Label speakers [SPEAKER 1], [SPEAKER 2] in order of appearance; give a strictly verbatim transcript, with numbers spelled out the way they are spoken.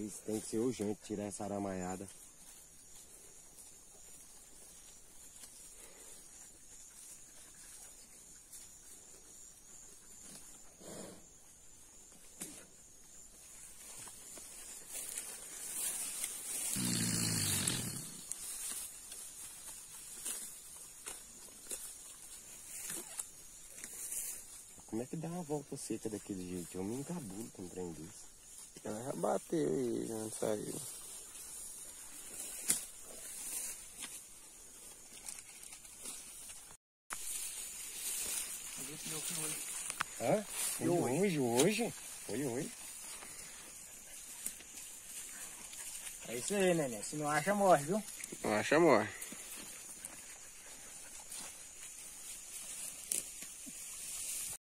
[SPEAKER 1] Isso tem que ser urgente, tirar essa aramaiada. Como é que dá uma volta seca daquele jeito? Eu me encabulo com um trem desse.
[SPEAKER 2] Ela já bateu e já não saiu.
[SPEAKER 1] Hã? Foi hoje, hoje? Foi hoje.
[SPEAKER 3] É isso aí, neném. Se não acha, morre, viu?
[SPEAKER 2] Não acha, morre.